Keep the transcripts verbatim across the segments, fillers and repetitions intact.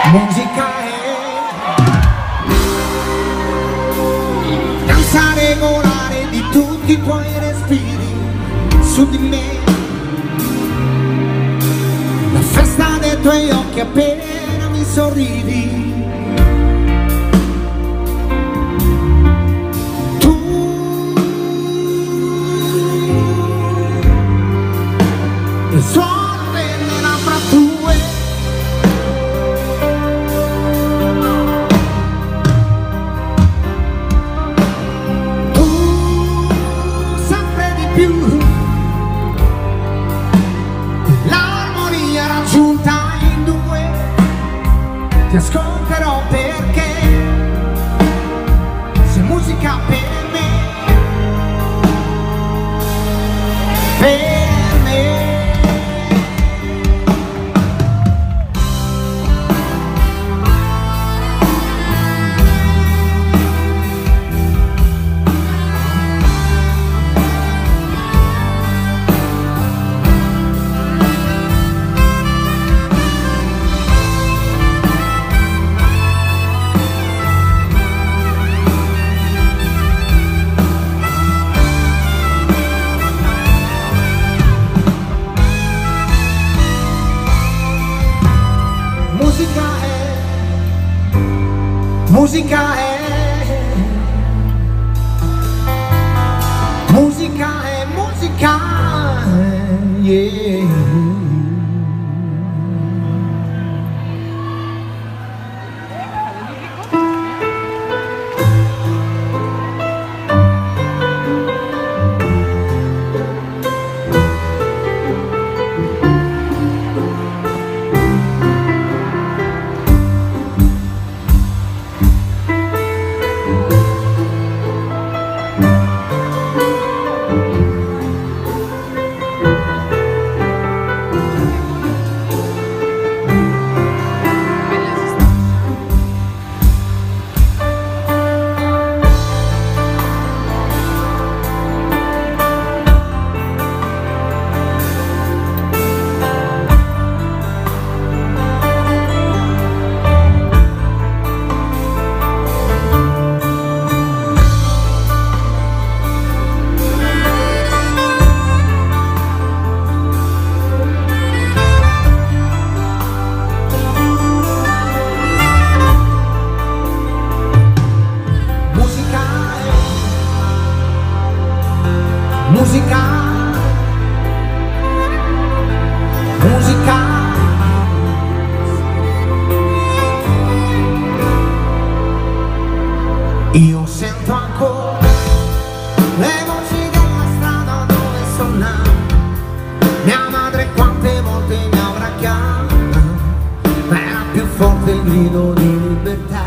Musica è danza regolare di tutti i tuoi respiri su di me, la festa dei tuoi occhi appena mi sorridi. Tu il suono delle labbra tue, l'armonia raggiunta in due, ti ascolterò perché sei musica per me, per me. Musica è, musica è, musica è, yeah. Musica, musica, io sento ancora le voci della strada dove suonava mia madre, quante volte mi avrà chiamata, ma era più forte il grido di libertà.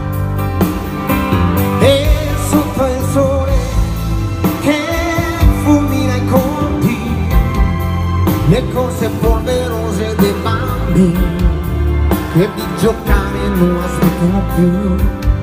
E sotto il sole che fulmina i conti, le cose polverose dei bambini che di giocare non aspettano più.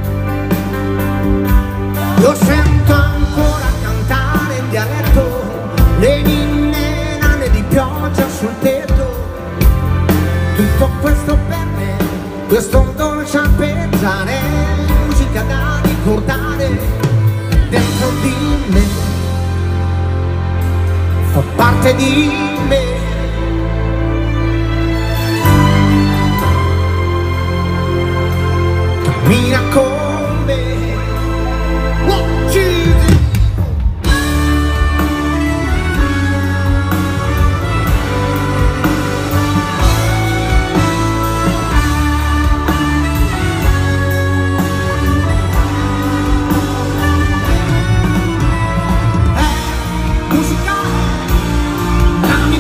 Io sento ancora cantare in dialetto le ninne nane di pioggia sul tetto. Tutto questo per me, questo dolce arpeggiare, musica da ricordare dentro di me, fa parte di me. Cammina con me. Oh, Jesus. Musica, la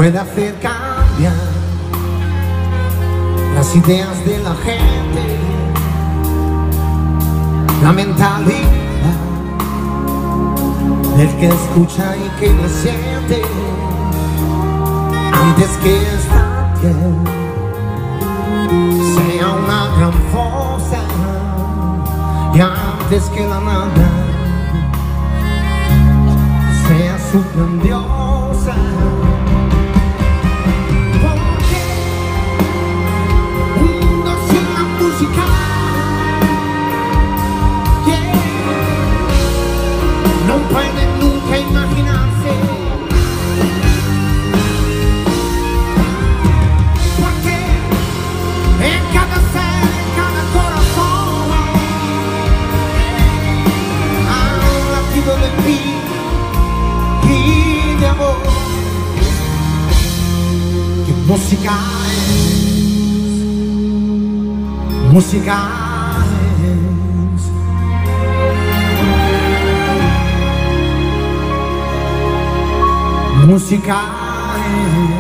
puede hacer cambiar las ideas de la gente, la mentalidad del que escucha y que lo siente, antes que esta piel sea una gran fosa y antes que la nada sea su grandiosa. Porque un mundo sin la música, yeah, no puede nunca imaginarse. Porque en cada ser, en cada corazón hay un latido de vida y de amor. Que música es, música es, música es.